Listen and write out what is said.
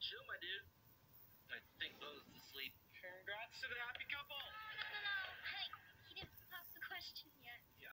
chill, my dude. I think Bo's asleep. Congrats to the